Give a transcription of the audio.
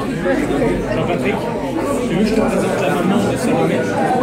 Jean-Patrick, tu veux que je te présente la maman de Salomé?